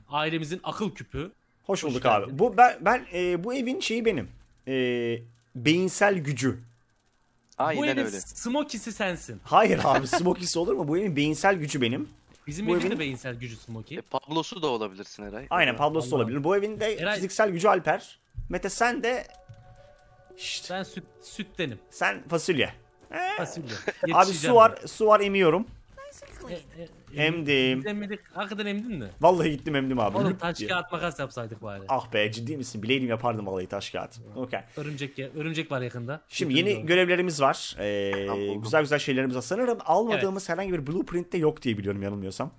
Ailemizin akıl küpü. Hoş bulduk geldin. abi. Bu evin şeyi benim. Beyinsel gücü. Bu Aynen evin öyle. Smokey'si sensin. Hayır abi, Smokey'si olur mu? Bu evin beyinsel gücü benim. Bizim Bu evin evin- de beyinsel gücü Smokey. Pablosu da olabilirsin Eray. Aynen, Pablo'su da Allah. olabilir. Bu evin de Eray- fiziksel gücü Alper. Mete sen de... Şşt, Ben süttenim. sen fasulye. Fasulye. Abi Yetişeceğim su var emiyorum. ben. Emdim. Emmedik. Hakikaten emdin mi? Vallahi gittim emdim abi. Oğlum Lüp taş diye. kağıt makas yapsaydık bari. Ah be, ciddi misin? Bileydim yapardım vallahi taş kağıt. Okey. Örümcek var yakında. Şimdi Götürün yeni onu. görevlerimiz var. Tamam. Güzel güzel şeylerimiz var. Sanırım almadığımız herhangi bir blueprint de yok diye biliyorum, yanılmıyorsam.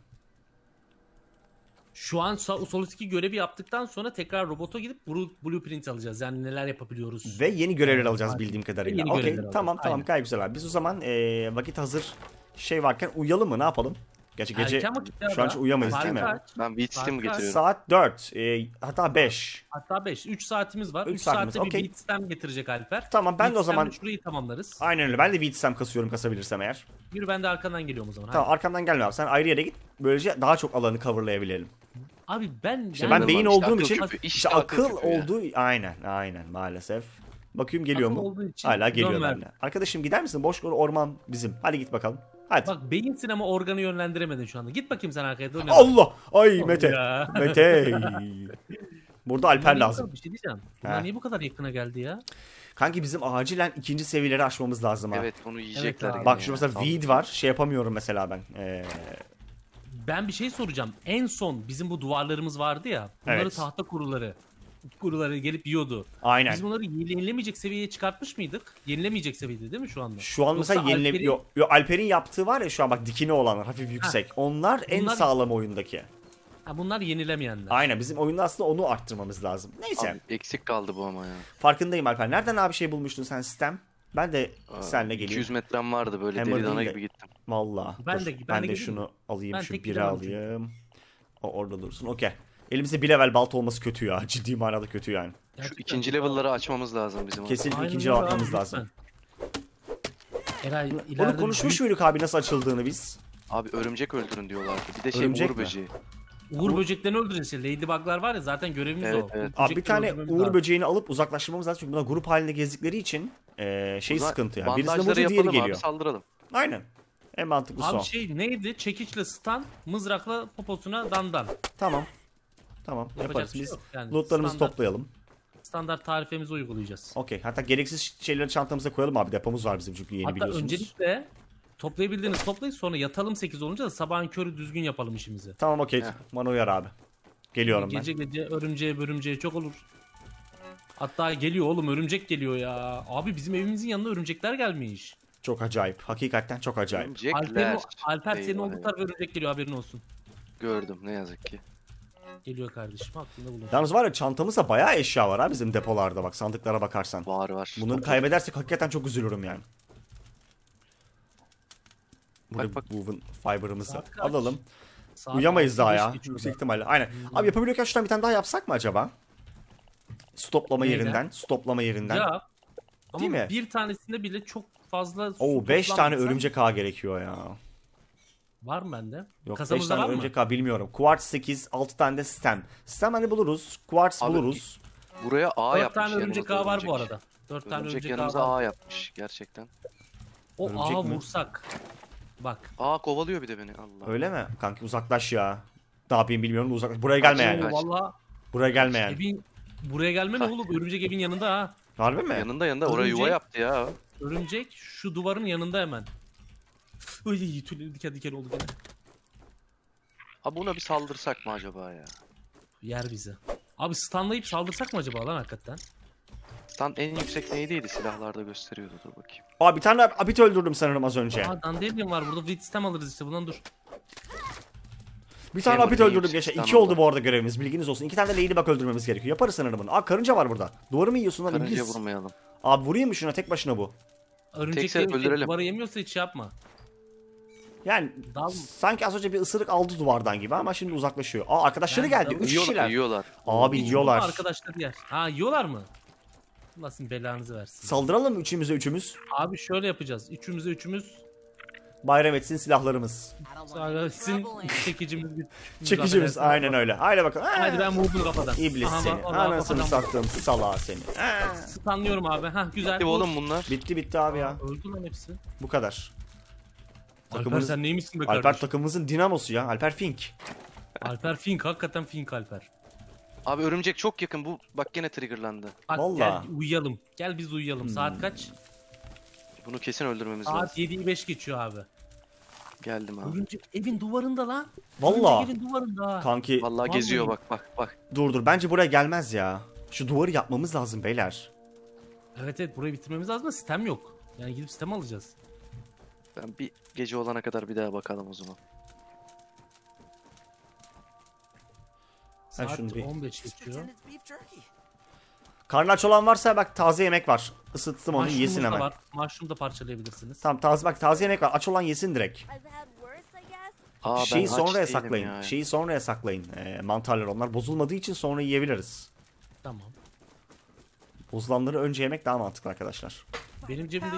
Şu an Solus 2 görevi yaptıktan sonra tekrar robota gidip blueprint alacağız. Yani neler yapabiliyoruz. Ve yeni görevler alacağız Aynen. bildiğim kadarıyla. Yeni Okey, görevler alacağız. tamam Aynen. gayet güzel abi. Biz o zaman vakit hazır şey varken uyuyalım mı, ne yapalım? Gerçi gece Erken vakit ya şu an da. hiç uyuyamayız Saat değil mi? kaç? Ben Wheatsteam Saat kaç? getiriyorum. Saat 4 hatta 5. Hatta 5. 3 saatimiz var. 3 3 saatimiz, saatte okey. bir beat stem getirecek Alper. Tamam, ben de o Beat zaman stem'le şurayı tamamlarız. aynen öyle. Ben de Wheatstem kasıyorum, kasabilirsem eğer. Yürü, ben de arkandan geliyorum o zaman. Tamam, arkamdan gelme abi. Sen ayrı yere git. Böylece daha çok alanı coverlayabilelim. Abi ben İşte yani ben beyin işte olduğum akıl için küpü, işte işte akıl akıl küpü ya. olduğu aynen maalesef. Bakayım geliyor akıl mu? olduğu için Hala geliyor yön ver. benimle. Arkadaşım gider misin? Boş orman bizim. Hadi git bakalım. Hadi. Bak beyin sinema organı yönlendiremedin şu anda. Git bakayım sen arkaya doğru. Allah! Ay Mete. Ya. Mete. Burada Alper lazım. Bir şey diyeceğim. Bunlar Ha. niye bu kadar yakına geldi ya? Kanki bizim acilen ikinci seviyeleri aşmamız lazım ha. Evet, onu yiyecekler. abi. yani Bak ya. şu mesela weed var. Şey yapamıyorum mesela ben. Ben bir şey soracağım. En son bizim bu duvarlarımız vardı ya. Bunları Evet. tahta kuruları gelip yiyordu. Aynen. Biz bunları yenilemeyecek seviyeye çıkartmış mıydık? Yenilemeyecek seviyede değil mi şu anda? Şu an Yoksa mesela Alper'in- Alper'in yaptığı var ya şu an, bak dikine olanlar hafif yüksek. Onlar en Bunlar- sağlam oyundaki. Ha, bunlar yenilemeyenler. Aynen, bizim oyunda aslında onu arttırmamız lazım. Neyse. Abi, eksik kaldı bu ama ya. Farkındayım Alper. Nereden abi şey bulmuştun sen, sistem? Ben de seninle geleyim. 200 metrem vardı böyle Hammer deli dana değil de- gibi gittim. Valla. Ben Dur, de- ben ben de de geleyim şunu mi? alayım, Ben şu tek biri gidemem çünkü. alayım. O orada dursun. Okey. Elimizde bir level balt olması kötü ya. Ciddi manada kötü yani. Şu Gerçekten ikinci çok- level'ları açmamız lazım bizim. Kesinlikle Aynen ikinci öyle level abi, atmamız lütfen. lazım. Eray Bunu ileride konuşmuş muyduk abi, nasıl açıldığını biz? Abi örümcek öldürün diyorlardı. Bir de Örümcek Uğur mi? böceği. Uğur böceklerini öldüreceğiz. Ladybug'lar var ya, zaten görevimiz Evet, o. evet. Abi bir Böcekleri tane öldürmemiz uğur lazım. böceğini alıp uzaklaştırmamız lazım. Çünkü bunlar grup halinde gezdikleri için şey O zaman sıkıntı yani. Birisine bandajları vurdu, diğeri yapalım geliyor. abi, saldıralım. Aynen. En mantıklısı Abi o. şey neydi? Çekiçle stun, mızrakla poposuna dandan. Tamam. Tamam, Yapacak yaparız. bir şey Biz yok. Yani lootlarımızı toplayalım. Standart tarifemizi uygulayacağız. Okey. Hatta gereksiz şeyleri çantamıza koyalım abi. Depomuz var bizim çünkü yeni, Hatta biliyorsunuz. öncelikle toplayabildiğiniz toplayın, sonra yatalım 8 olunca da sabahın körü düzgün yapalım işimizi. Tamam okey. Heh. Bana uyar abi. Geliyorum Gece gece örümceğe çok olur. Hatta geliyor oğlum, örümcek geliyor ya. Abi bizim evimizin yanına örümcekler gelmiş. ben. Çok acayip. Hakikaten çok acayip. Örümcekler. Alper senin Eyvah, olduğu eyvah. tarafa örümcek geliyor, haberin olsun. Gördüm ne yazık ki. Geliyor kardeşim, aklında bulunsun. Yalnız var ya, çantamızda bayağı eşya var ha bizim depolarda, bak sandıklara bakarsan. Var. Bunları kaybedersek hakikaten çok üzülürüm yani. Burada Bak. woven fiber'ımızı Saat kaç? alalım. Saat Uyuyamayız daha 6:05 ya. geçiyor Yüksek da. ihtimalle. Aynen. Abi yapabiliyorken şuradan bir tane daha yapsak mı acaba? Stoplama Neyden? yerinden. Stoplama yerinden. Ya. Ama Değil mi? bir tanesinde bile çok fazla su Oo 5 tane toplanmasa- örümcek ağ gerekiyor ya. Var mı bende? Yok 5 Kasamızda tane var mı? örümcek ağ bilmiyorum. Quartz 8, 6 tane de stem. Stem hani buluruz. Quartz Abi, buluruz. Buraya ağ 4 yapmış. tane örümcek yanımıza ağı var bu örümcek. arada. 4 tane Örümcek örümcek ağı yanımıza var. ağ yapmış gerçekten. O Örümcek ağa mi? vursak. Bak. Ağ kovalıyor bir de beni, Allah. Öyle mi? Kanki uzaklaş ya. Ne yapayım bilmiyorum da uzaklaş. Buraya gelme yani. Kaç. Valla Buraya gelme yani. evin buraya gelme ne oğlum, örümcek evin yanında ha. Harbi mi? Yanında oraya yuva Örümcek- yaptı ya. Örümcek şu duvarın yanında hemen. Uy, tüyleri diken diken oldu gene. Abi buna bir saldırsak mı acaba ya? Yer bizi. Abi stunlayıp saldırsak mı acaba lan hakikaten? Stan en yüksek neydiydi, silahlarda gösteriyordu, dur bakayım. Aa bir tane abit öldürdüm sanırım az önce. Aa Dandelion var burada, Wheat stem alırız işte bundan, dur. Bir tane Şey abit var, öldürdüm yüksek geçen. stem 2 oldu oldu. bu arada görevimiz, bilginiz olsun. 2 tane de ladybug öldürmemiz gerekiyor. Yaparız sanırım bunu. Aa karınca var burada. Duvarı mı yiyorsun lan Karınca iblis? vurmayalım. Abi vurayım mı şuna, tek başına bu? Örümcek Tekse öldürelim. duvara yemiyorsa hiç şey yapma. Yani Dal. sanki az önce bir ısırık aldı duvardan gibi ama şimdi uzaklaşıyor. Aa arkadaşları Ben- geldi. ben- 3 Yiyorlar, kişiler. yiyorlar. Abi Hiç yiyorlar. vurma, arkadaşları yer. Ha yiyorlar mı? Allah sizin belanızı versin. Saldıralım mı üçümüze üçümüz? Abi şöyle yapacağız. Üçümüze üçümüz Bayram etsin silahlarımız. Sonra sizin çekicimiz bir Çekicimiz aynen öyle. Haydi bakalım. Hadi ben vurdum kafadan. İblis Aha, seni. vallahi Anasını kafadan sattım salağı seni. Stunlıyorum abi. Ha güzel. Hadi oğlum bunlar. Bitti abi ya. Öldü lan hepsi. Bu kadar. Alper sen neymişsin be Alper kardeşim? takımımızın dinamosu ya. Alper Fink. Alper Fink. Hakikaten Fink Alper. Abi örümcek çok yakın. Bu bak gene triggerlandı. Bak Vallahi. gel uyuyalım. Gel biz uyuyalım. Saat kaç? Bunu kesin öldürmemiz Saat lazım. 7'yi 5 geçiyor abi. Geldim abi. Örümcek evin duvarında lan. Vallahi. Örümcek evin duvarında. Kanki Vallahi geziyor bak. dur. Bence buraya gelmez ya. Şu duvarı yapmamız lazım beyler. Evet burayı bitirmemiz lazım da sistem yok. Yani gidip sistem alacağız. Ben bir gece olana kadar bir daha bakalım o zaman. Ben Saat şunu bir- 15 geçiyor. Karnı aç olan varsa bak taze yemek var. Isıttım onu Mushroom'umuz yesin da hemen. var. Mushroom da parçalayabilirsiniz. Tamam taze yemek var. Aç olan yesin direkt. Aa, ben Şeyi aç sonraya değilim saklayın. ya. Şeyi sonraya saklayın. Mantarlar onlar bozulmadığı için sonra yiyebiliriz. Tamam. Bozulanları önce yemek daha mantıklı arkadaşlar. Benim cebimde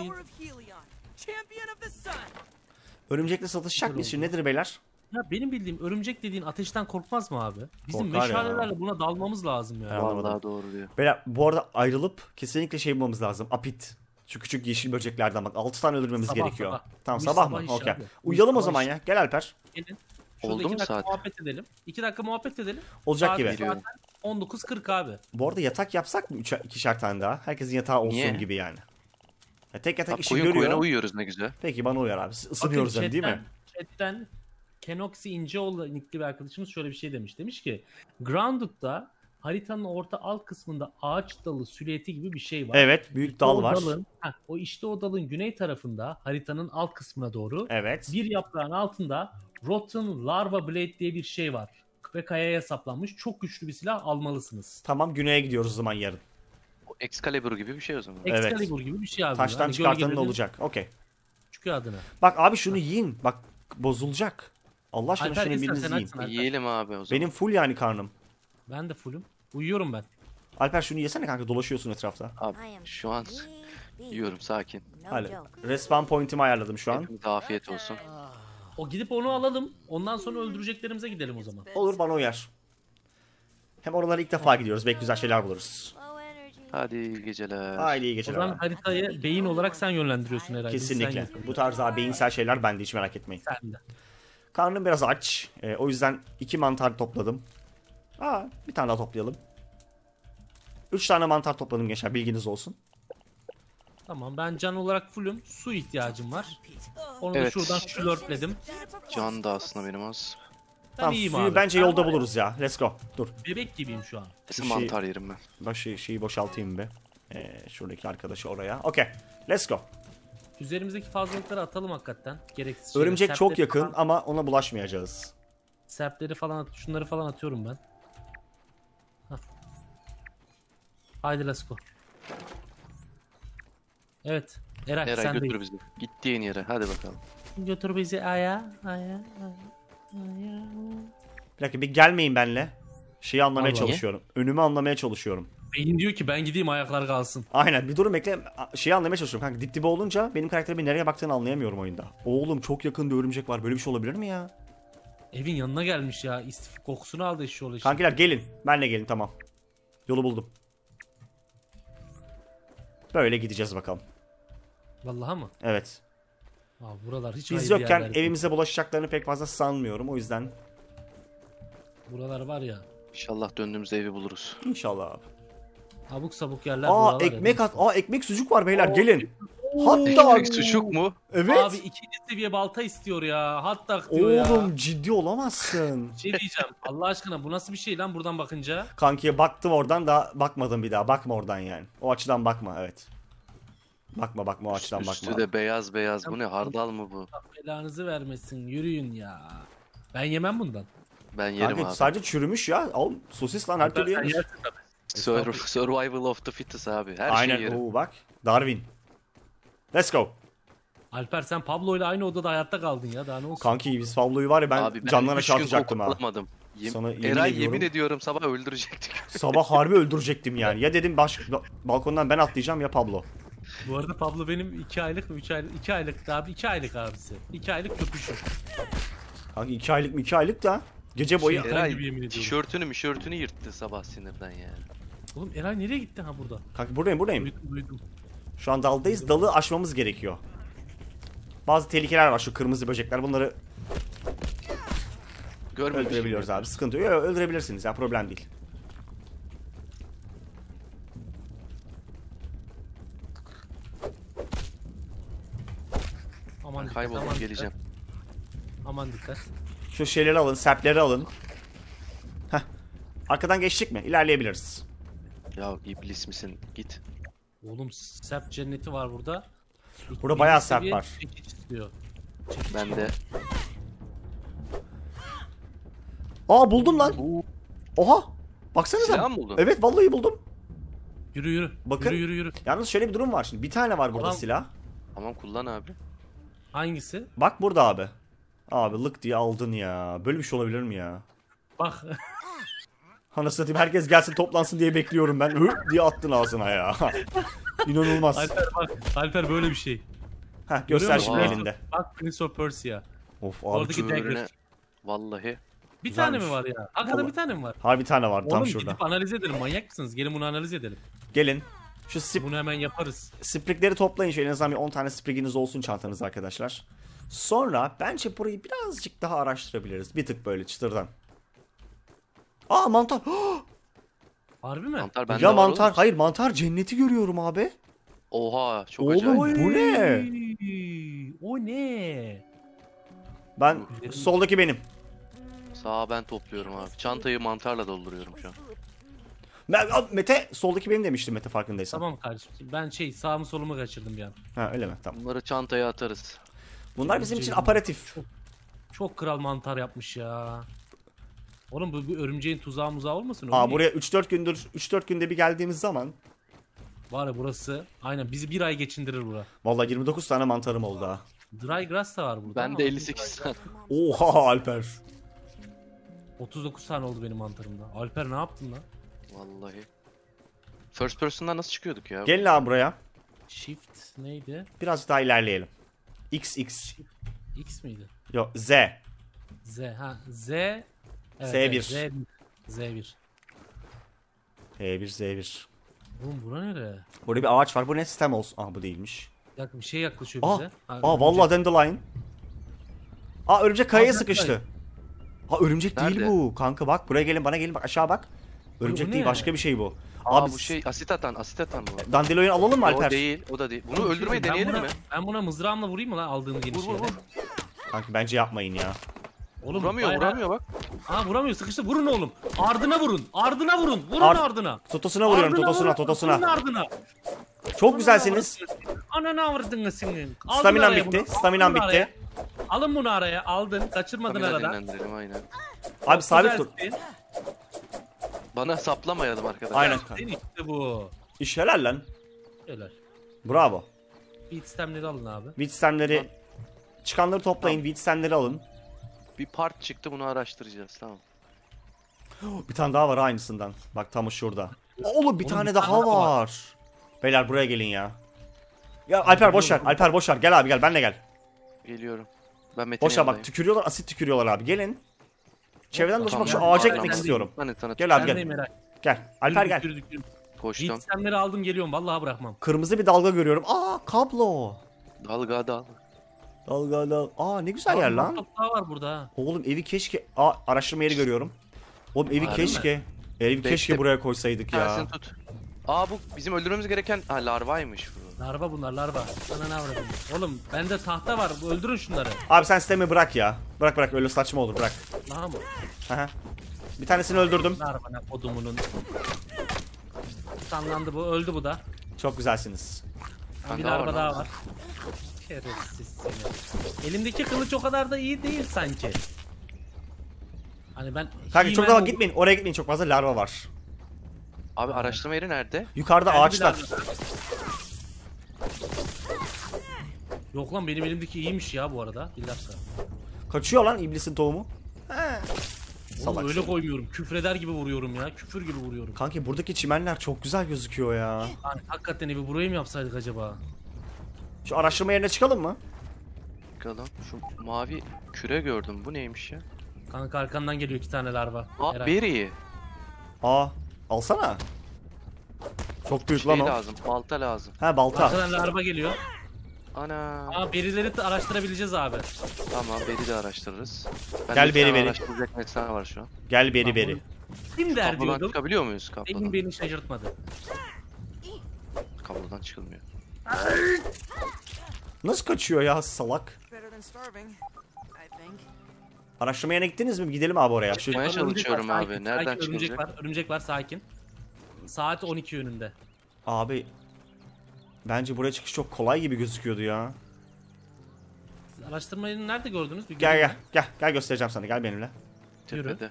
Örümcekle satışacak mıyız şimdi nedir beyler? ya benim bildiğim örümcek dediğin ateşten korkmaz mı abi? Bizim Korkar ya. meşalelerle buna dalmamız lazım ya. Evet. Anlamadım. Vallahi doğru diyor. Beyler bu arada ayrılıp kesinlikle şey bulmamız lazım. Apit. Şu küçük yeşil böceklerden bak 6 tane öldürmemiz Sabah, gerekiyor. sabah. Tamam Bu sabah sabah mı? iş Okey. abi. Bu Uyuyalım o sabah zaman iş. ya. Gel Alper. Gelin. Oldu Şurada mu 2 dakika saat? muhabbet edelim. 2 dakika muhabbet edelim. Olacak Saat gibi. Geliyorum. zaten 19.40 abi. Bu arada yatak yapsak mı 2'şer tane daha? Herkesin yatağı olsun Niye? gibi yani. Tek yatak Abi işi koyun görüyor. koyuna uyuyoruz ne güzel. Peki bana uyar abi. Isınıyoruz Bakın yani değil mi? Chatten Kenoxi İnceoğlu nickli bir arkadaşımız şöyle bir şey demiş. Demiş ki Grounded'da haritanın orta alt kısmında ağaç dalı silüeti gibi bir şey var. Evet büyük dal var. O işte o dalın güney tarafında haritanın alt kısmına doğru Evet. bir yaprağın altında Rotten Larva Blade diye bir şey var. Ve kayaya saplanmış. Çok güçlü bir silah almalısınız. Tamam güneye gidiyoruz o zaman yarın. O Excalibur gibi bir şey o zaman. Evet. Excalibur gibi bir şey abi. Taştan Hani çıkartanın gölgelerin olacak. Okey. Çıkıyor adına. Bak abi şunu yiyin. Bak bozulacak. Allah aşkına Alper şunu istersen biriniz yiyin. açsın Alper. Yiyelim abi o zaman. Benim full yani karnım. Ben de fullüm. Uyuyorum ben. Alper şunu yesene kanka dolaşıyorsun etrafta. Abi şu an yiyorum sakin. Hadi. Respawn point'imi ayarladım şu an. Hepimize afiyet olsun. O gidip onu alalım. Ondan sonra öldüreceklerimize gidelim o zaman. Olur bana uyar. Hem oralara ilk defa gidiyoruz. Belki güzel şeyler buluruz. Hadi iyi geceler. Haydi iyi O geceler. zaman abi. haritayı beyin olarak sen yönlendiriyorsun herhalde. Biz sen Kesinlikle. yapıyoruz. Bu tarz daha beyinsel şeyler bende hiç merak etmeyin. Sen de. Karnım biraz aç. O yüzden 2 mantar topladım. Bir tane daha toplayalım. 3 tane mantar topladım gençler bilginiz olsun. Tamam ben can olarak fullüm. Su ihtiyacım var. Onu da Evet. şuradan şlörpledim. Can da aslında benim az. Ben Tamam iyiyim suyu abi. bence Ben yolda var ya, buluruz ya. Let's go. Dur. Bebek gibiyim şu an. Kesin şey- mantar yerim ben. Bak şeyi boşaltayım bir. Şuradaki arkadaşı oraya. Okey. Let's go. Üzerimizdeki fazlalıkları atalım hakikaten. Gereksiz şeyler. Örümcek çok Serpleri yakın falan- ama ona bulaşmayacağız. Serpleri falan şunları falan atıyorum ben. Hah. Haydi let's go. Evet. Eray, Eray sen götür bizi. Gittiğin yere hadi bakalım. Götür bizi aya. Bir dakika bir gelmeyin benle. Şeyi anlamaya Allah. çalışıyorum. Önümü anlamaya çalışıyorum. Beyin diyor ki ben gideyim ayaklar kalsın. Aynen bir durun bekle. Şeyi anlamaya çalışıyorum kanka. Dip dibe olunca benim karakterimin nereye baktığını anlayamıyorum oyunda. Oğlum çok yakında örümcek var. Böyle bir şey olabilir mi ya? Evin yanına gelmiş ya. İstif kokusunu aldı eşi oğlu. Kankiler gelin. Benle gelin tamam. Yolu buldum. Böyle gideceğiz bakalım. Vallahi mı? Evet. Abi buralar hiç Biz hayırlı yokken yerler değil. evimize bulaşacaklarını pek fazla sanmıyorum. O yüzden Buralar var ya. İnşallah döndüğümüzde evi buluruz. inşallah abi. Abuk sabuk yerler Aa buralar ekmek ya. at. Ekmek sucuk var beyler Oo, gelin. Hatta Ekmek sucuk mu? evet. Abi ikinci seviye balta istiyor ya. Hatta diyor ya. Oğlum ciddi olamazsın. Bir şey diyeceğim. Allah aşkına bu nasıl bir şey lan buradan bakınca? Kankiye baktım oradan da bakmadım bir daha. Bakma oradan yani. O açıdan bakma evet. Bakma o açıdan Üstü bakma. de beyaz beyaz. Bu ne hardal mı bu? Allah belanızı vermesin. Yürüyün ya. Ben yemem bundan. Ben yerim Kanka abi. sadece çürümüş ya. Al sosis lan her türlü Sen yenir. yersin tabii. Survival of the fittest abi. Her Aynen. şeyi yerim. Oo bak. Darwin. Let's go. Alper sen Pablo ile aynı odada hayatta kaldın ya. Daha ne olsun? Kanki biz Pablo'yu var ya ben Abi canlara 3 gün çarpacaktım koku ha. alamadım. Sana yemin Eray ediyorum. yemin ediyorum sabah öldürecektik. Sabah harbi öldürecektim yani. Ya dedim balkondan ben atlayacağım ya Pablo. Bu arada Pablo benim 2 aylık 2 aylık abi 2 aylık abisi. 2 aylık köpüşüm. Kanka 2 aylık mı 2 aylık da gece boyu. Şey- Eray gibi yemin ediyorum. tişörtünü yırttı sabah sinirden yani. Oğlum Eray nereye gitti ha burada? Kanka buradayım. Duydum. Şu an daldayız. Dalı aşmamız gerekiyor. Bazı tehlikeler var, şu kırmızı böcekler. Bunları Görmemişim. öldürebiliyoruz abi. Sıkıntı yok. Yok, öldürebilirsiniz ya, problem değil. Aman dikkat, Kayboldum, aman geleceğim. Dikkat. Aman dikkat. Şu şeyleri alın, serpleri alın. Heh. Arkadan geçtik mi? İlerleyebiliriz. Ya iblis misin? Git. Oğlum sap cenneti var burada. Burada bayağı Birinci sap seviye var. çekiç istiyor. Ben de. Aa, buldum lan. Oha. Baksanıza. Silah mı buldun? Evet, vallahi buldum. Yürü. Bakın. Yürü. Yalnız şöyle bir durum var şimdi. Bir tane var burada Tamam. silah. Tamam kullan abi. Hangisi? Bak burada abi. Abi lık diye aldın ya. Böyle bir şey olabilir mi ya? Bak. Anasını satayım, herkes gelsin toplansın diye bekliyorum ben. Hı diye attın ağzına ya. İnanılmaz. Alper bak. Alper böyle bir şey. Heh, göster Görüyor şimdi musun? elinde. Bak Prince of Persia. Of abi. Oradaki dagger. Öğrene... Vallahi. Bir Güzelmiş. tane mi var ya? Hakikaten Vallahi. bir tane mi var? Har bir tane var tam Oğlum şurada. gidip analiz edelim. Manyak mısınız? Gelin bunu analiz edelim. Gelin. Şu Bunu hemen yaparız. sprigleri toplayın. Şöyle en azından bir 10 tane spriginiz olsun çantanızda arkadaşlar. Sonra bence burayı birazcık daha araştırabiliriz. Bir tık böyle çıtırdan. Aa, mantar. Harbi mi? Mantar bende Ya var mantar. oğlum. Hayır, mantar cenneti görüyorum abi. Oha çok Oğlum, acayip. bu ne? O ne? Ben soldaki benim. Sağa ben topluyorum abi. Çantayı mantarla dolduruyorum şu an. Mete soldaki benim demiştim, Mete, farkındaysan. Tamam kardeşim. Ben sağımı solumu kaçırdım bir an. Ha, öyle mi? Tamam. Bunları çantaya atarız. Bunlar bizim için aparatif. Çok kral mantar yapmış ya. Oğlum bu bir örümceğin tuzağı muzağı olmasın? Aa, Oğlum buraya 3-4 günde bir geldiğimiz zaman var ya burası. Aynen bizi bir ay geçindirir bura. vallahi 29 tane mantarım oldu ha. Dry grass da var burada. Ben ama de 58 tane. Oha Alper. 39 tane oldu benim mantarımda. Alper ne yaptın lan? Vallahi. First person'dan nasıl çıkıyorduk ya? Gelin abi buraya. Shift neydi? Biraz daha ilerleyelim. XX. X miydi? Yok, Z. Z. Ha Z. Evet, Z1. evet, Z1. H1Z1. Oğlum bura nere? Burada bir ağaç var. Bu ne, sistem olsun? Ah, bu değilmiş. Bir şey yaklaşıyor Aa, bize. Ha, vallahi dandelion. Aa, örümcek kayaya Aa, sıkıştı. Ha, örümcek değil Nerede? bu. Kanka bak, buraya gelin, bana gelin, bak aşağı bak. Örümcek bu değil, ne? başka bir şey bu. Aa Abi bu şey asit atan bu. dandelion alalım mı Alper? O değil, o da değil. Bunu öldürmeyi Ben deneyelim buna- mi? Ben buna mızrağımla vurayım mı lan aldığım yeni Vur, vur, şeyle? vur. Kanka bence yapmayın ya. Oğlum, Vuramıyor bak. Ha vuramıyor, sıkıştı. Vurun oğlum. Ardına vurun. Ardına vurun. Vurun ardına. Totosuna vuruyorum, Ardına totosuna, vurun, totosuna. vurun ardına. Çok güzelsiniz. Ananı avradını senin. Aldın Staminam araya bitti, bunu, staminam aldın bitti. araya. Alın bunu araya. Aldın. Kaçırmadın Kamera arada. dinlendirelim aynen. Abi sabit dur. Güzelsin. Bana saplamayalım arkadaşlar. Aynen. Senin işte bu. İş helal lan. Helal. Bravo. Beat sistemleri alın abi. Beat sistemleri, çıkanları toplayın, beat sistemleri alın. Bir part çıktı bunu araştıracağız tamam. Bir tane daha var aynısından. Bak tam şurada. Oğlum bir tane bir daha tane daha var. Beyler buraya gelin ya. Ya Alper boş ver. Alper boş ver. Gel abi, gel benle gel. Geliyorum. Ben Mete'nin Boş ver bak, yanındayım. tükürüyorlar, asit tükürüyorlar abi. Gelin. Çevreden dolaşıp bak, şu Tamam. ağaca Aynen. gitmek istiyorum. Tanıt. Gel abi Ben de gel. merak. Gel. Alper gel. Beat Koştum. sistemleri aldım geliyorum. Vallahi bırakmam. Kırmızı bir dalga görüyorum. Aa, kablo. Dalga. Dalga. Aa, ne güzel yer lan. Çok daha var burada ha. Oğlum evi keşke... Aa, araştırma yeri görüyorum. Oğlum evi Harbi keşke... Evi Bekle. keşke buraya koysaydık ya. Tersini tut. Aa bu bizim öldürmemiz gereken larvaymış bu. Larva bunlar larva. Sana ne avradım. Oğlum bende tahta var. Öldürün şunları. Abi sen sistemi bırak ya. Bırak öyle saçma olur, bırak. Daha mı? Aha. Bir tanesini öldürdüm. Larva ne kodumunun. Sanlandı bu. Öldü bu da. Çok güzelsiniz. Ben Bir daha larva var daha lan. var. Şerefsiz seni. Elimdeki kılıç o kadar da iyi değil sanki. Hani ben... Kanka çok He-Man da gitmeyin. Oraya gitmeyin, çok fazla larva var. Abi araştırma yeri nerede? Yukarıda Geldi bir ağaçlar. larva. Yok lan benim elimdeki iyiymiş ya bu arada. Bir dakika. Kaçıyor lan iblisin tohumu. Salak Oğlum öyle seni. koymuyorum. Küfreder gibi vuruyorum ya. Küfür gibi vuruyorum. Kanki buradaki çimenler çok güzel gözüküyor ya. Yani hakikaten evi burayı mı yapsaydık acaba? Şu araştırma yerine çıkalım mı? Bakalım. Şu mavi küre gördüm. Bu neymiş ya? Kanka arkandan geliyor 2 tane larva. Aa, Eray. berry. Aa, alsana. Çok büyük Şey lan o. lazım. Balta lazım. Ha, balta. Arkadan larva geliyor. Ana. Aa berileri de araştırabileceğiz abi. Tamam, beri de araştırırız. Gel Bende bir beri, tane beri. Araştıracak nesne var şu an. Gel beri Tamam, beri. Kim der Kablodan diyordum. çıkabiliyor muyuz Emin kablodan? beni şaşırtmadı. Kablodan çıkılmıyor. Nasıl kaçıyor ya salak? Better than starving, I think. Araştırma yerine gittiniz mi? Gidelim abi oraya. Şu... Çıkmaya çalışıyorum Örümcek var, abi. sakin, Nereden sakin, örümcek çıkılacak? var, örümcek var sakin. Saat 12 yönünde. Abi bence buraya çıkış çok kolay gibi gözüküyordu ya. Siz araştırmayı nerede gördünüz? Bir Gel görün. gel gel gel göstereceğim sana, gel benimle. Yürü. Tepede.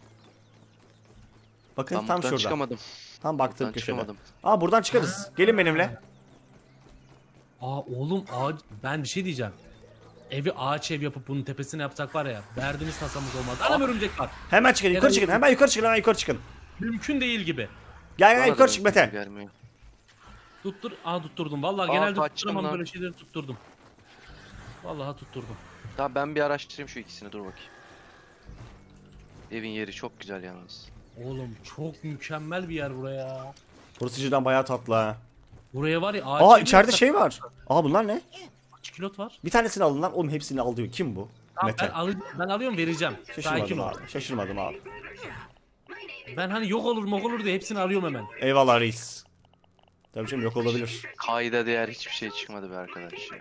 Bakın Ben tam buradan şurada. çıkamadım. Tam baktığım Buradan köşede. çıkamadım. Aa, buradan çıkarız. Gelin benimle. Aa oğlum ağaç... Ben bir şey diyeceğim. Evi ağaç ev yapıp bunun tepesine yapsak var ya. Verdiğimiz tasamız olmaz. Anam örümcek var. Hemen çıkın, yukarı çıkın. Hemen yukarı çıkın, hemen yukarı çıkın. Mümkün değil gibi. Gel gel Bana yukarı da çık Mete. gelmiyor. Tutturdum. Vallahi Aa, genelde kaçtım tutturamam lan. böyle şeyleri tutturdum. Vallahi tutturdum. Tamam, ben bir araştırayım şu ikisini, dur bakayım. Evin yeri çok güzel yalnız. Oğlum çok mükemmel bir yer buraya. Burası cidden bayağı tatlı ha. Buraya var ya ağaç Aa, evi içeride yapsak- şey var. Aa, bunlar ne? Kaç kilot var? Bir tanesini alın lan. Oğlum hepsini al diyor. Kim bu? Tamam, Mete. ben alıyorum vereceğim. Sakin Şaşırmadım ol. abi. Şaşırmadım abi. Ben hani yok olur diye hepsini alıyorum hemen. Eyvallah reis. Tabii canım, yok olabilir. Kayda değer hiçbir şey çıkmadı be arkadaş ya.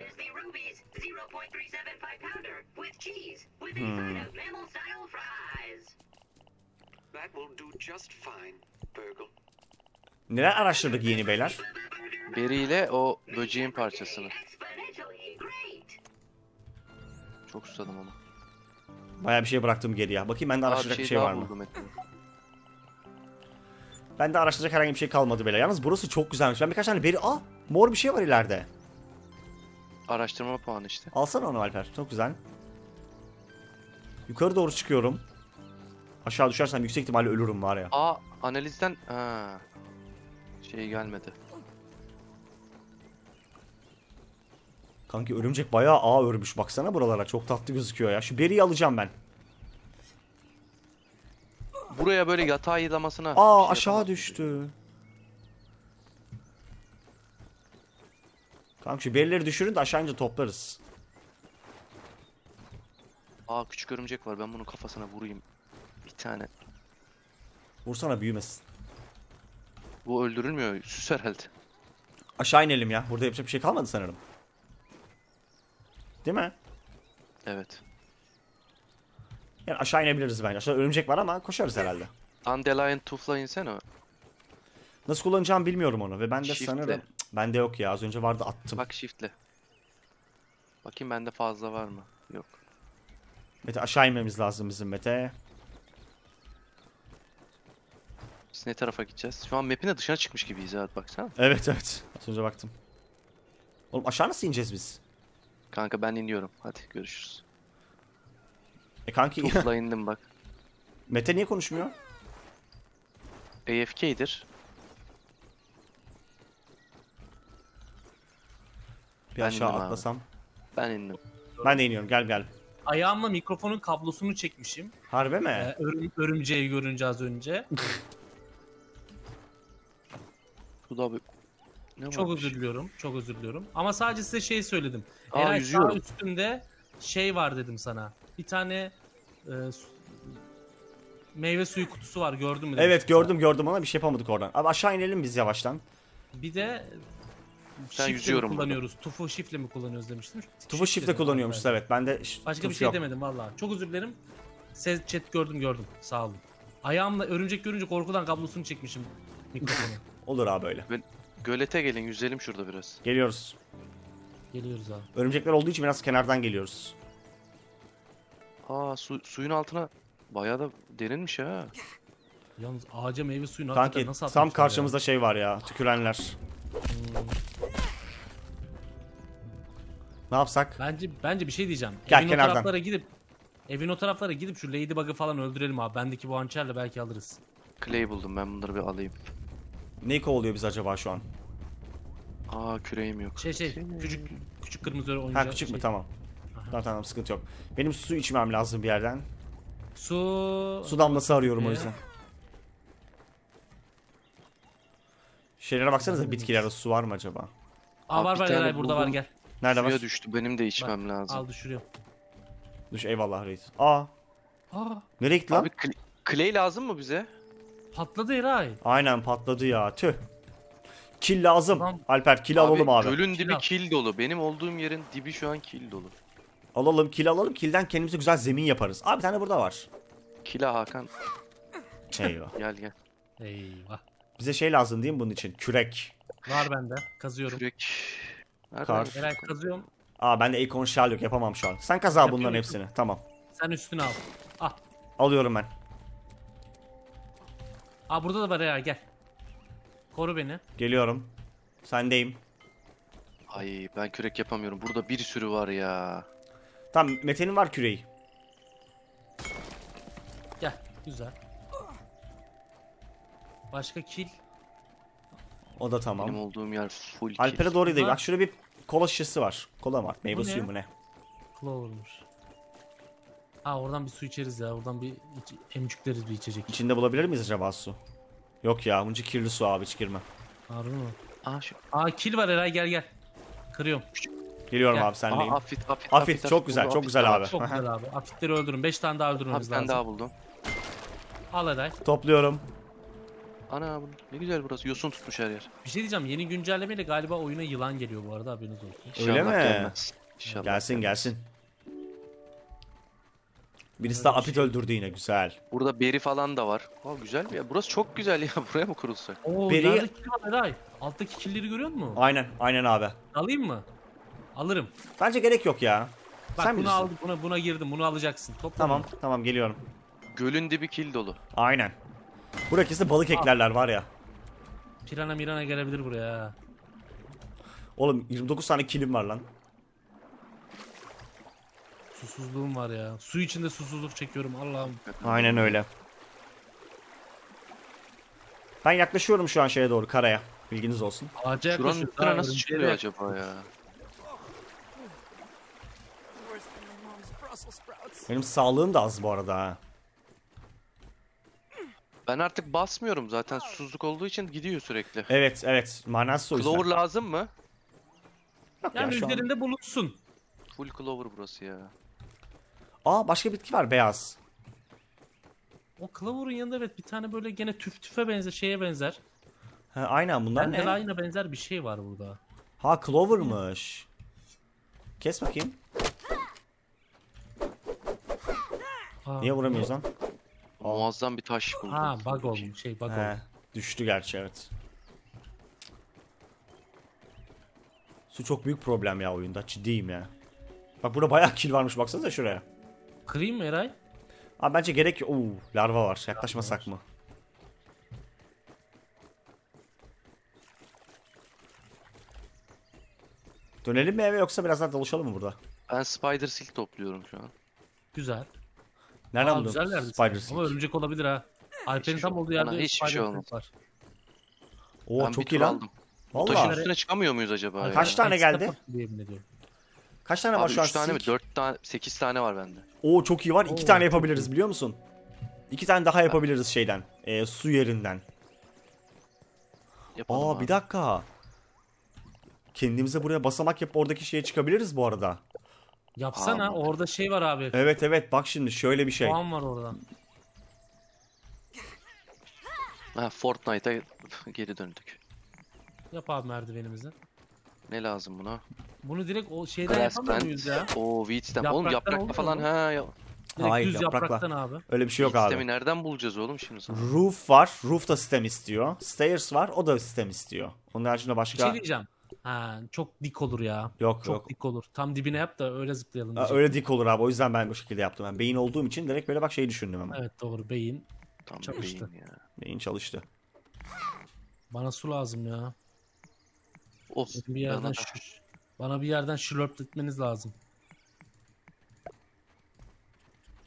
That will do just fine, Burgle. Neler araştırdık yeni beyler? Beri ile o böceğin parçasını. Çok susadım ama. Bayağı bir şey bıraktım geriye. Bakayım bende Aa, araştıracak bir şey daha var mı? buldum Metin. Bende araştıracak herhangi bir şey kalmadı beyler. Yalnız burası çok güzelmiş. Ben birkaç tane beri... Aa, mor bir şey var ileride. Araştırma puanı işte. Alsana onu Alper. Çok güzel. Yukarı doğru çıkıyorum. Aşağı düşersem yüksek ihtimalle ölürüm var ya. Aa, analizden şey gelmedi. Kanki örümcek bayağı ağ örmüş. Baksana buralara. Çok tatlı gözüküyor ya. Şu beriyi alacağım ben. Buraya böyle yatağı yılamasına bir Aa, şey aşağı yapamaz. düştü. Kanka şu berileri düşürün de aşağı ince toplarız. Aa, küçük örümcek var, ben bunun kafasına vurayım. Bir tane. Vursana, büyümesin. Bu öldürülmüyor, süs herhalde. Aşağı inelim ya. Burada yapacak bir şey kalmadı sanırım. Değil mi? Evet. Yani aşağı inebiliriz bence. Aşağıda örümcek var ama koşarız herhalde. Dandelion tufla insene. Nasıl kullanacağımı bilmiyorum onu ve ben de Shift'le. sanırım... Cık, bende yok ya. Az önce vardı, attım. Bak shift'le. Bakayım bende fazla var mı? Yok. Mete, aşağı inmemiz lazım bizim Mete. Biz ne tarafa gideceğiz? Şu an map'in de dışına çıkmış gibiyiz abi, baksana. Evet evet. Az önce baktım. Oğlum aşağı nasıl ineceğiz biz? Kanka ben iniyorum. Hadi görüşürüz. Kanki Tufla indim bak. Mete niye konuşmuyor? AFK'dir. Bir Ben aşağı indim abi. atlasam. Ben indim. Ben de iniyorum, gel gel. Ayağımla mikrofonun kablosunu çekmişim. Harbi mi? Örümceği görünce az önce. Bu da bir... Ne Çok varmış? özür diliyorum. Çok özür diliyorum. Ama sadece size şey söyledim. Aa, Eray yüzüyorum. sağ üstünde şey var dedim sana. Bir tane meyve suyu kutusu var, gördün mü? Evet, demiştim gördüm ama bir şey yapamadık oradan. Abi aşağı inelim biz yavaştan. sana. Bir de Ben shift'le mi yüzüyorum burada. kullanıyoruz? Tufu shift'le mi kullanıyoruz demiştim. Tufu Shift'le shift'le dedim. kullanıyormuşuz, evet. Ben de Başka tufu bir şey yok. demedim vallahi. Çok özür dilerim. Chat gördüm. Sağ olun. Ayağımla örümcek görünce korkudan kablosunu çekmişim mikrofonu. Olur abi öyle. Gölete gelin, yüzelim şurada biraz. Geliyoruz. Geliyoruz abi. Örümcekler olduğu için biraz kenardan geliyoruz. Aa, suyun altına bayağı da derinmiş ha. Yalnız ağaca meyve suyunu hakikaten Kanki nasıl tam atmışlar karşımızda şey var ya. Tükürenler. Ne yapsak? Bence bir şey diyeceğim. Gel Evin kenardan. o taraflara gidip Evin o taraflara gidip şu Ladybug'ı falan öldürelim abi. Bendeki bu hançerle belki alırız. Clay buldum, ben bunları bir alayım. Neyi kovalıyor biz acaba şu an? Aa, küreğim yok. Küçük kırmızı oyuncak. Ha küçük mü? Tamam. Tamam sıkıntı yok. Benim su içmem lazım bir yerden. Su damlası arıyorum o yüzden. Şeylere baksanıza, bitkilerde su var mı acaba? Aa, var Bir var tane Eray, burada var, buldum. gel. Nerede Suya var? düştü, benim de içmem lazım. Al, düşürüyorum. Düş, eyvallah reis. Aa, Aa, nereye gitti lan? Abi clay lazım mı bize? patladı Eray. Aynen patladı ya. Tüh. Kil lazım. Tamam. Alper kil alalım abi. Gölün Kil dibi al. kil dolu. Benim olduğum yerin dibi şu an kil dolu. Alalım kil alalım. Kilden kendimize güzel zemin yaparız. Abi bir tane burada var. Kila Hakan, Eyvah. gel gel. Eyvah. Bize şey lazım değil mi bunun için? Kürek. Var bende. Kazıyorum. Kürek. Nereden? Kar. Eray kazıyorum. Aa bende Acorn Shell yok, yapamam şu an. Sen kaza bunların Yapıyorum. hepsini. Tamam. Sen üstüne al. Ah. Alıyorum ben. Aa, burada da var Eray, gel. Koru beni. Geliyorum. Sendeyim. Ay, ben kürek yapamıyorum. Burada bir sürü var ya. Tamam Mete'nin var küreği. Gel. Güzel. Başka kill. O da tamam. Benim olduğum yer full kil. Alper'e doğru gidelim. Var. Bak şurada bir kola şişesi var. Kola mı? Meyve Bu suyu ne? mu ne? Clover'mış. Ha, oradan bir su içeriz ya. Oradan bir emcükleriz bir içecek. İçinde bulabilir miyiz acaba su? Yok ya, bunca kirli su abi, hiç girme. Harbi mi? Aa, şu. Aa, kill var Eray, gel gel. Kırıyorum. Geliyorum Gel. abi, sendeyim. Aa, afit. Afit, çok güzel, Burada çok afit güzel de var. abi. Çok güzel abi. Afitleri öldürün. 5 tane daha Abi öldürmemiz ben lazım. daha buldum. Al Eray. Topluyorum. Ana, ne güzel burası. Yosun tutmuş her yer. Bir şey diyeceğim. Yeni güncellemeyle galiba oyuna yılan geliyor bu arada, haberiniz olsun. Öyle İnşallah mi? gelmez. İnşallah Gelsin gelmez. gelsin. Birisi de Apit öldürdü yine, güzel. Burada beri falan da var. Aa, güzel mi ya? Burası çok güzel ya. Buraya mı kurulsak? Oo, Beri- nerede kill var Eray? Alttaki killleri görüyor musun? Aynen, aynen abi. Alayım mı? Alırım. Bence gerek yok ya. Bak, Sen bunu bilirsin. aldım. Buna girdim. Bunu alacaksın. Topla Tamam, bunu. tamam geliyorum. Gölün dibi kil dolu. Aynen. Buraya kesin balık eklerler var ya. Pirana mirana gelebilir buraya. ha. Oğlum 29 tane kilim var lan. Susuzluğum var ya. Su içinde susuzluk çekiyorum Allah'ım. Aynen öyle. Ben yaklaşıyorum şu an şeye doğru, karaya. Bilginiz olsun. Ağaca Şuranın yaklaşıyoruz. üstüne nasıl örümceğe çıkılıyor de- acaba ya? Worse than my mom's Brussels sprouts. Benim sağlığım da az bu arada ha. Ben artık basmıyorum zaten, susuzluk olduğu için gidiyor sürekli. Evet evet, manası o yüzden. Clover lazım mı? Yok ya, Yani şu an- üzerinde bulunsun. Full clover burası ya. Aa başka bitki var, beyaz. O kılavurun yanında evet bir tane böyle gene tüfe benzer, şeye benzer. Ha, aynen bunlar Bende ne? aynı benzer bir şey var burada. Ha clover'mış. Kes bakayım. Ha, Niye vuramıyoruz lan? Muazzam bir taş buldum. Ha, bug olmuş. Şey, bug He, olmuş. düştü gerçi, evet. Su çok büyük problem ya oyunda, ciddiyim ya. Bak burada bayağı kill varmış, baksanıza şuraya. Kırayım mı Eray? Abi bence gerek yok. Oo, larva var, yaklaşmasak mı? Dönelim mi eve, yoksa biraz daha dolaşalım mı burada? Ben spider silk topluyorum şu an. Güzel. Nereden Aa, buldun güzel yerdesin. spider Ama silk? örümcek olabilir ha. Alper'in Hiçbir tam şey olduğu olmaz. yerde Bana hiçbir şey spider olmaz. var. Oo Ben çok bir iyi tur lan. aldım. Bu taşın Vallahi. üstüne çıkamıyor muyuz acaba ya? Kaç tane Ekstra geldi? farklı diye emin ediyorum. Kaç tane var Abi şu an 3 tane mi? silk? 4 tane, 8 tane var bende. Oo çok iyi var. 2 Oo, tane çok yapabiliriz iyi. biliyor musun? 2 tane daha yapabiliriz şeyden. Su yerinden. Yapalım Aa abi. bir dakika. Kendimize buraya basamak yapıp oradaki şeye çıkabiliriz bu arada. Yapsana, Aa, orada şey var abi. Evet evet, bak şimdi şöyle bir şey. Puan var orada. Ha, Fortnite'a geri döndük. Yap abi merdivenimizi. Ne lazım buna? Bunu direkt o şeyden Grass yapamıyor muyuz ya? plant. Oo, wheat stem. Oğlum Yapraktan yaprakla olmuyor falan mu? ha ya. Direkt Hayır, düz yaprakla. yapraktan abi. Öyle bir şey yok Wheat abi. stem'i nereden bulacağız oğlum şimdi sana? Roof var. Roof da sistem istiyor. Stairs var. O da sistem istiyor. Onun haricinde Bir başka... şey diyeceğim. Ha, çok dik olur ya. Yok Çok yok. dik olur. Tam dibine yap da öyle zıplayalım Aa, diyecektim. öyle dik olur abi. O yüzden ben bu şekilde yaptım. Ben beyin olduğum için direkt böyle bak şeyi düşündüm hemen. Evet doğru, beyin. Tam Çalıştı. beyin ya. Beyin çalıştı. Bana su lazım ya. Oh, Bir yerden bana da. bana bir yerden şlörpletmeniz lazım.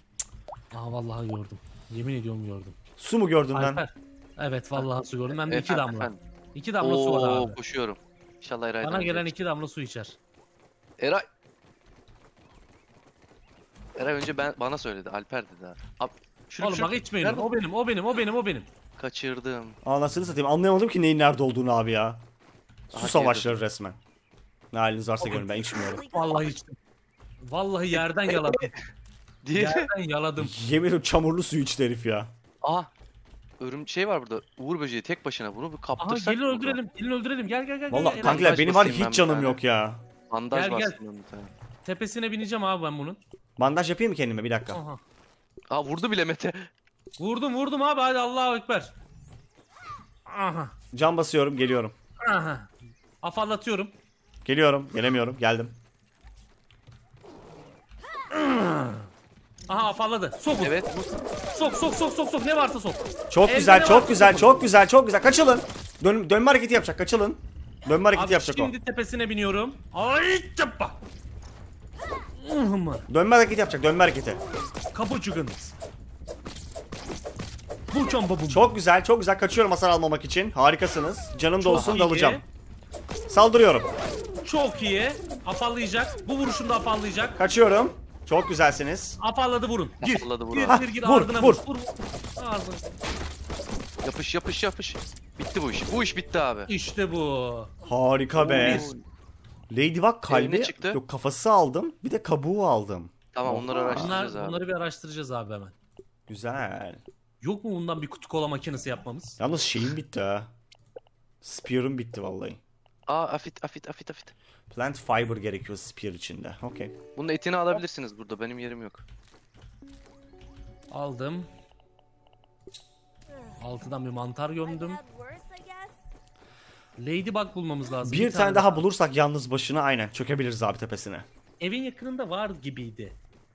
Aa vallahi gördüm. Yemin ediyorum gördüm. Su mu gördün lan? Alper. Evet vallahi su gördüm. Ben de 2 Efendim, damla. efendim. 2 damla su var Oo abi. koşuyorum. İnşallah Eray'dan Bana gelen önce. 2 damla su içer. Eray. Eray önce bana söyledi. Alper dedi abi. Abi Oğlum bak içmeyin. Nerede? O benim, o benim, o benim, o benim. Kaçırdım. Anasını satayım. Anlayamadım ki neyin nerede olduğunu abi ya. Su Aha, savaşları resmen. Ne haliniz varsa görün, ben içmiyorum. Vallahi içtim. Vallahi yerden yaladım. Diğeri. Yerden yaladım. Yemin ederim çamurlu su içti herif ya. Aha. Şey var burada. Uğur böceği tek başına bunu bir Aha kaptırsak. gelin mı öldürelim. Gelin öldürelim. Gel gel gel. Valla gel. kankiler bandaj benim var basayım ben hiç bir canım tane. yok ya. Bandaj Gel, gel. bastım bir tane. Tepesine bineceğim abi ben bunun. Bandaj yapayım mı kendime, bir dakika. Aha. Aa vurdu bile Mete. Vurdum abi hadi Allahu Ekber. Aha. Can basıyorum, geliyorum. Aha. Afallatıyorum. Geliyorum, gelemiyorum, geldim. Aha afalladı. Sok. Evet. Sok. Ne varsa sok. Çok Elde güzel, ne çok var? güzel, çok güzel, çok güzel. Kaçılın. Dönme hareketi yapacak, kaçılın. Dönme hareketi Abi yapacak şimdi tepesine biniyorum. Ay tıppa. o. Dönme hareketi yapacak, dönme hareketi. Kapı çıkınız. Bu çamba bu. Çok güzel, çok güzel. Kaçıyorum hasar almamak için. Harikasınız. Canım da olsun, iyi. dalacağım. Saldırıyorum. Çok iyi. Afallayacak. Bu vuruşunda afallayacak. Kaçıyorum. Çok güzelsiniz. Afalladı vurun. Gir. Afalladı, vur Gir, abi. gir Vur, ardına vur. vur. Ardına. Yapış. Bitti bu iş. Bu iş bitti abi. İşte bu. Harika be. Ladybug kalbi, ne çıktı? yok kafası aldım. Bir de kabuğu aldım. Tamam onları araştıracağız abi. Bunları bir araştıracağız abi hemen. Güzel. Yok mu bundan bir kutu kola makinesi yapmamız? Yalnız şeyim bitti ha. Spear'ım bitti vallahi. Aa afit. Plant fiber gerekiyor spear içinde. Okey. Bunun etini alabilirsiniz burada. Benim yerim yok. Aldım. Altıdan bir mantar gömdüm. Had worse, I guess. Ladybug bulmamız lazım. Bir tane daha bulursak yalnız başına aynen çökebiliriz abi tepesine. Evin yakınında var gibiydi.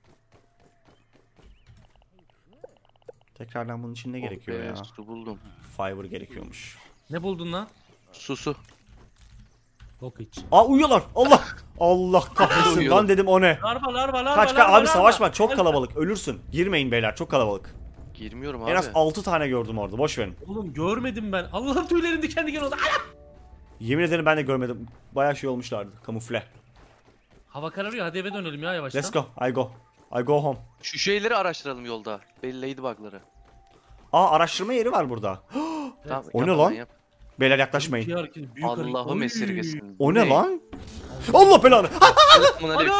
Tekrardan bunun için ne gerekiyor Oh be, ya? Su buldum. Fiber gerekiyormuş. Ne buldun lan? Su. Yok hiç. Aa uyuyorlar. Allah. Allah kahretsin. Uyuyor. Lan dedim o ne? Larva. Kaç abi savaşma, çok kalabalık. Ölürsün. Girmeyin beyler, çok kalabalık. Girmiyorum abi. En az 6 tane gördüm orada. Boş verin. Oğlum görmedim ben. Allah'ım tüylerim diken diken oldu. Ana! Yemin ederim ben de görmedim. Bayağı şey olmuşlardı. Kamufle. Hava kararıyor. Hadi eve dönelim ya yavaştan. Let's go. I go home. Şu şeyleri araştıralım yolda. Belli ladybug'ları. Aa araştırma yeri var burada. Tamam, O ne yap lan? hemen yap. Beyler yaklaşmayın. Büyük Allah'ım Oy. esirgesin. O ne lan? Allah belanı. Selamünaleyküm.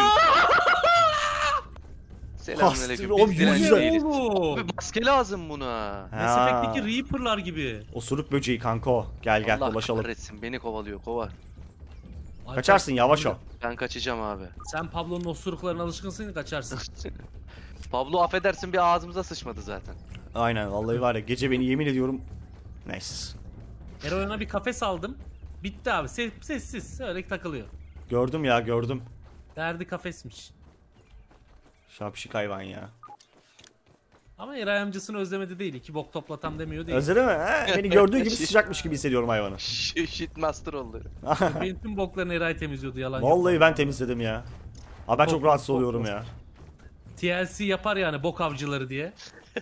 Selamünaleyküm. Oğlum, Biz yüz direnci yüze. değiliz. Oğlum. Abi maske lazım buna. Mass Effect'teki Reaper'lar gibi. Osuruk böceği kanko. Gel Allah dolaşalım. kahretsin beni kovalıyor kova. Alper, Kaçarsın yavaş ol. Ben kaçacağım abi. Sen Pablo'nun osuruklarına alışkınsın kaçarsın. Pablo affedersin bir ağzımıza sıçmadı zaten. Aynen vallahi var ya gece beni yemin ediyorum. Nice. Eroyona bir kafes aldım. Bitti abi. Sessiz. Öyle takılıyor. Gördüm ya gördüm. Derdi kafesmiş. Şapşik hayvan ya. Ama Eray amcasını özlemedi değil. 2 bok toplatam demiyor değil. Özledin mi? He? Beni gördüğü gibi sıcakmış gibi hissediyorum hayvanı. Shitmaster oldu. Benim tüm boklarını Eray temizliyordu yalan yok. Vallahi ben temizledim ya. Abi ben çok Bok- rahatsız bok- oluyorum bok. ya. TLC yapar yani bok avcıları diye.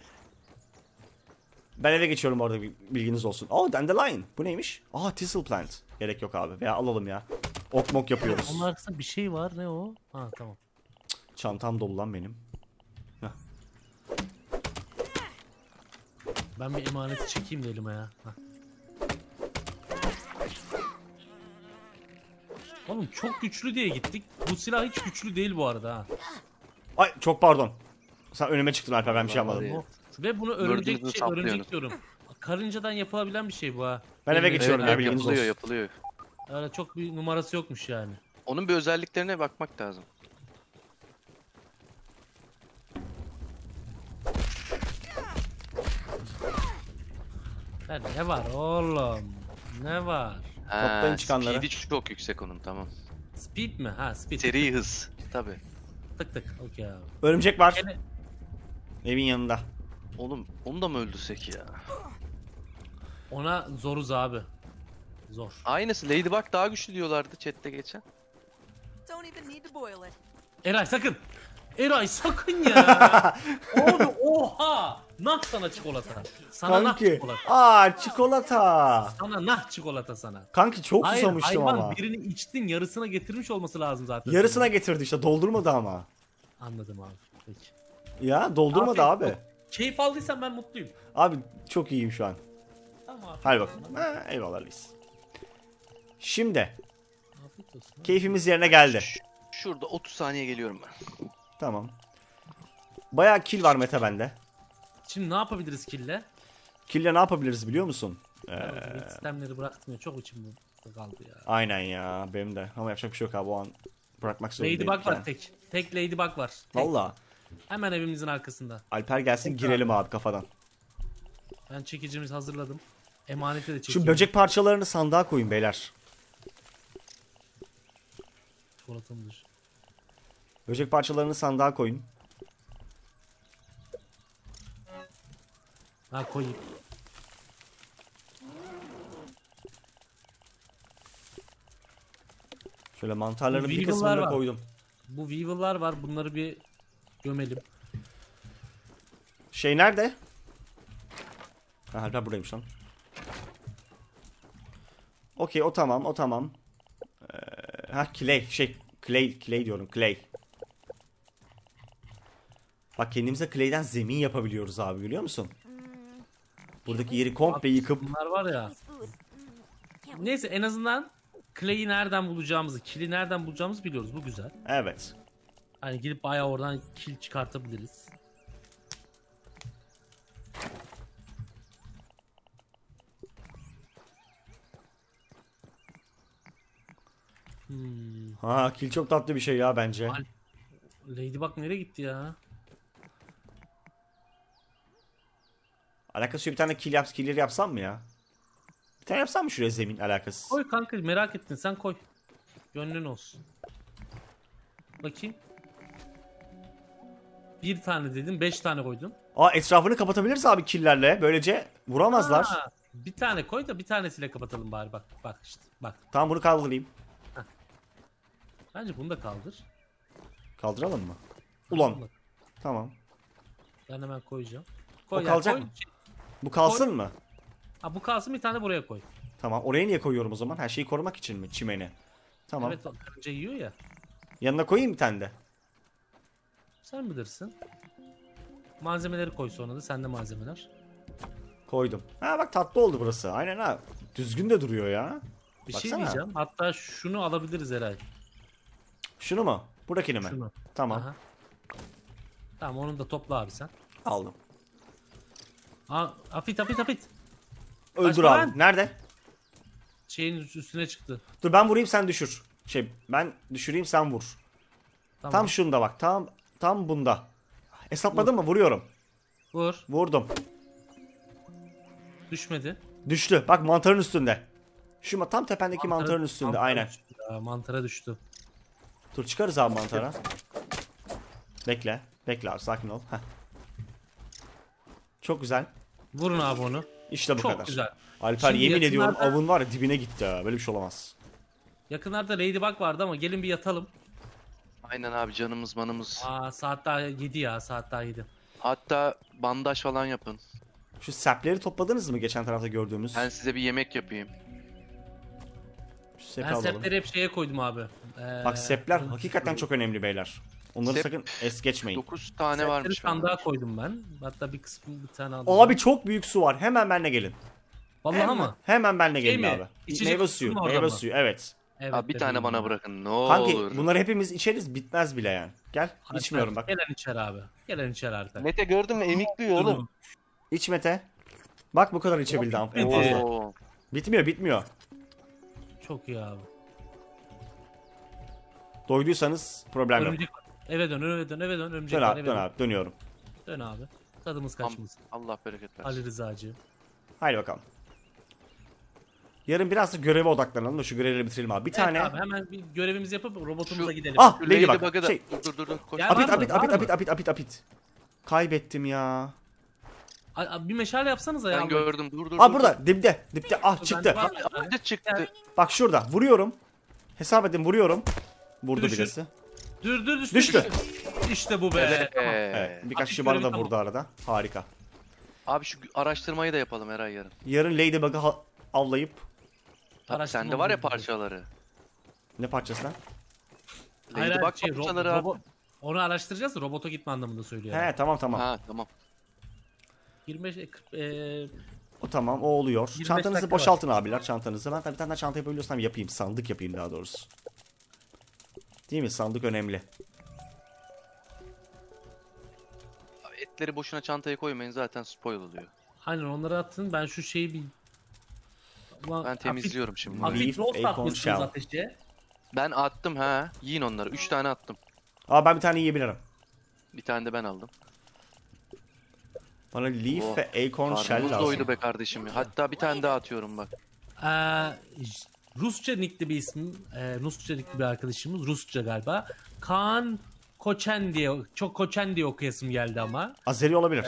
Ben eve geçiyorum orada, bilginiz olsun. Oh dandelion. Bu neymiş? Aa thistle plant. Gerek yok abi. Veya alalım ya. Ok mok yapıyoruz. Onun arkasında bir şey var. Ne o? Ha tamam. Çantam dolu lan benim. Ben bir emaneti çekeyim de elime ya. Hah. Oğlum çok güçlü diye gittik. Bu silah hiç güçlü değil bu arada ha. Ay çok pardon. Sen önüme çıktın Alper, ben bir şey Vallahi yapmadım. ya. Ve bunu Gördüğünüzü saplıyorsunuz. örümcek diyorum. Karıncadan yapılabilen bir şey bu ha. Ben eve Benim geçiyorum evimde ya, bilginiz olsun. Yapılıyor. Öyle çok bir numarası yokmuş yani. Onun bir özelliklerine bakmak lazım. Yani ne var oğlum? Ne var? Toplayın çıkanları. Speed'i çok yüksek onun tamam. Speed mi? Ha speed. Seri hız. Tabi. Tık tık. Okey abi. Örümcek var. Gene- Evin yanında. Oğlum onu da mı öldürsek ya? Ona zoruz abi. Zor. Aynısı Ladybug daha güçlü diyorlardı chatte geçen. Don't even need to boil it. Eray sakın. Eray sakın ya. Abi oha. Nah sana çikolata. Sana nah Kanki. çikolata. Çikolata. Sana nah çikolata sana. Kanki çok Hayır susamıştım hayvan ama. birini içtin yarısına getirmiş olması lazım zaten. Yarısına senin. getirdi işte, doldurmadı ama. Anladım abi. Peki. Ya doldurmadı Afiyet abi. olsun. Keyif aldıysan ben mutluyum. Abi çok iyiyim şu an. Tamam abi. Hadi bakalım. Eyvallah reis. Şimdi Afiyet olsun. keyfimiz yerine geldi. Şurada 30 saniye geliyorum ben. Tamam. Bayağı kill var Mete bende. Şimdi ne yapabiliriz kille? Kill'le ne yapabiliriz biliyor musun? Sistemleri bıraktım ya çok içimde kaldı ya. Aynen ya, benim de. Ama yapacak bir şey yok abi, o an bırakmak zorundayım. Ladybug var tek. Tek Ladybug var. Tek. Valla. Hemen evimizin arkasında. Alper gelsin, girelim abi kafadan. Ben çekicimizi hazırladım. Emaneti de çekeyim. Şu böcek parçalarını sandığa koyun beyler. Çikolatamdır. Böcek parçalarını sandığa koyun. Ha koyayım. Şöyle mantarların bir Weevil'lar kısmını var. koydum. Bu Weevil'lar var. Bunları bir gömelim. Şey nerede? Ha, Alper buradaymış lan. Okey, o tamam, o tamam. Clay diyorum, clay. Bak kendimize clay'den zemin yapabiliyoruz abi, biliyor musun? Buradaki yeri komple yıkıp Bunlar var ya. It's food. Neyse en azından Clay'i nereden bulacağımızı, kill'i nereden bulacağımızı biliyoruz. Bu güzel. evet. Hani gidip bayağı oradan kill çıkartabiliriz. Ha, kill çok tatlı bir şey ya bence. Ladybug nereye gitti ya? Alakası yok, bir tane killer yapsam mı ya? Bir tane yapsam mı şuraya zemin alakasız? Koy kanka merak ettin sen koy. Gönlün olsun. Bakayım. Bir tane dedim 5 tane koydun. Aa, etrafını kapatabiliriz abi killerle. Böylece vuramazlar. Ha, bir tane koy da bir tanesiyle kapatalım bari bak. Bak işte bak. Tamam, bunu kaldırayım. Bence bunu da kaldır. Kaldıralım mı? Ulan. Tamam. Ben hemen koyacağım. Koy, O kalacak koy. mı? Bu kalsın mı? Ha, bu kalsın bir tane buraya koy. Tamam. Oraya niye koyuyorum o zaman? Her şeyi korumak için mi? Çimeni. Tamam. Evet karınca yiyor ya. Yanına koyayım bir tane de. Sen bilirsin. Malzemeleri koy sonra da sende malzemeler. Koydum. Ha bak, tatlı oldu burası. Aynen ha. Düzgün de duruyor ya. Bir şey Baksana. diyeceğim. Hatta şunu alabiliriz Eray. Şunu mu? Buradakini mi? Şunu. Tamam. Aha. Tamam onu da topla abi sen. Aldım. Afit. Öldür Başka abi. lan? Nerede? Şeyin üstüne çıktı. Dur ben vurayım, sen düşür. Ben düşüreyim, sen vur. Tamam. Tam şunda bak. Tam bunda. Hesapladın mı? Vuruyorum. Vur. Vurdum. Düşmedi. Düştü. Bak mantarın üstünde. Şu tam tependeki mantarın üstünde. Mantara Aynen. düştü ya, mantara düştü. Dur çıkarız abi mantara. Bekle. Bekle abi, sakin ol. Heh. Çok güzel. Vurun abi onu. İşte bu Çok kadar. güzel. Alper Şimdi yemin ediyorum yakınlarda- avun var ya dibine gitti ha. Böyle bir şey olamaz. Yakınlarda Ladybug vardı ama gelin bir yatalım. Aynen abi, canımız manımız. Saat daha 7 ya, saat daha 7. Hatta bandaj falan yapın. Şu sapleri topladınız mı geçen tarafta gördüğümüz? Ben size bir yemek yapayım. Şu sepi Ben alalım. setleri hep şeye koydum abi. Bak sepler hakikaten çok önemli beyler. Onları Sep- sakın es geçmeyin. 9 tane Setleri varmış. sandığa koydum ben. Hatta bir kısmı bir tane aldım. Abi çok büyük su var. Hemen benimle gelin. Vallahi ama. Hemen benimle Şey gelin mi? abi. İçecek Meyve kutusu suyu. mu orada Meyve mı? suyu evet. Evet, Abi bir tane bebeğim bana ya. bırakın ne Kanki olur. bunları hepimiz içeriz, bitmez bile yani. Gel, Alper, içmiyorum bak. Gelen içer abi. Gelen içer Alper. Mete gördün mü, emikliyor oğlum. İç Mete. Bak bu kadar içebildi en fazla. Oo. Bitmiyor. Çok iyi abi. Doyduysanız problem yok. Örümcek var. Eve dön. Örümcek Dön var. abi, Eve dön abi, dönüyorum. Dön abi. Tadımız kaçmasın. Allah bereket versin. Ali Rıza'cığım. Haydi bakalım. Yarın biraz da göreve odaklanalım da şu görevleri bitirelim abi. Bir tane. Evet abi hemen bir görevimizi yapıp robotumuza Şu- gidelim. Ah, Şu Ladybug. Ladybug'ı da... Şey, Dur. Koş. Gel. Var apit. Kaybettim ya. Bir meşale yapsanıza ya. Ben gördüm. Dur. Aa burada, dipte. Ah Ben çıktı. var- Hadi çıktı. Bak şurada, vuruyorum. Hesap edin, vuruyorum. Vurdu Düşür. birisi. Dur Düştü. İşte bu be. Tamam. Evet, birkaç Hafif kişi bana da görevi vurdu arada. Harika. Abi şu araştırmayı da yapalım Eray yarın. Yarın Ladybug'ı avlayıp Tabii Araştırma sende var ya olacak. parçaları. ne parçası lan? Hayır, Ladybug hayır, parçaları abi. onu araştıracağız da robota gitme anlamında söylüyor. He tamam. Ha tamam. 25 O tamam o oluyor. 25 Çantanızı dakika boşaltın abiler çantanızı. Ben tabii bir tane daha çanta yapabiliyorsam yapayım. Sandık yapayım daha doğrusu. Değil mi? Sandık önemli. Abi etleri boşuna çantaya koymayın zaten spoil oluyor. aynen onları atın. Ben şu şeyi bir Ulan Ben temizliyorum şimdi. Hafif Leaf, roast acorn atmışsınız shell. ateşe. Ben attım ha. Yiyin onları. 3 tane attım. Aa ben bir tane yiyebilirim. Bir tane de ben aldım. Bana leaf Oh, ve acorn shell Karnımız lazım. doydu be kardeşim ya. Hatta bir tane daha atıyorum bak. Rusça nickli bir isim. Rusça nickli bir arkadaşımız. Rusça galiba. Kaan Koçen diye. Çok Koçen diye okuyasım geldi ama. Azeri olabilir.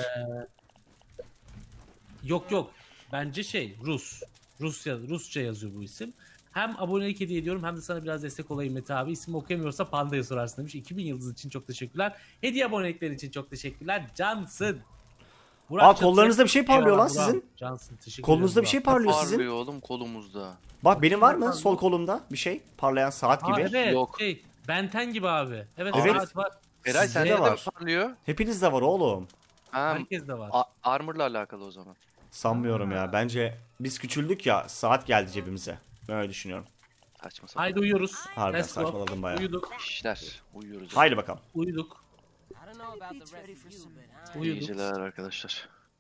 Yok. Bence Rus. Rusça yazıyor bu isim. Hem abonelik hediye ediyorum hem de sana biraz destek olayım Mete abi. İsmi okuyamıyorsa Panda'ya sorarsın demiş. 2000 yıldız için çok teşekkürler. Hediye abonelikleri için çok teşekkürler. Cansın. Aa kollarınızda bir şey parlıyor lan Eyvallah, sizin. Cansın teşekkür Kolunuzda ederim bir şey Burak. parlıyor sizin. Parlıyor oğlum kolumuzda. Bak benim var mı sol kolumda bir şey? Parlayan saat Aa, gibi. evet, Yok. Benten gibi abi. Evet, Evet. saat var. Eray Sizde sende de de mi var. parlıyor? Hepinizde var oğlum. Ha, Herkes de var. armor'la alakalı o zaman. Sanmıyorum ya. Bence biz küçüldük ya saat geldi cebimize. Ben öyle düşünüyorum. Saçma sapan Haydi uyuyoruz. Harbiden Let's go. saçmaladım bayağı. Uyuduk. işler. Uyuyoruz. Haydi bakalım. Uyuduk. I don't know about the rest of you, but İyi Uyuduk. geceler arkadaşlar.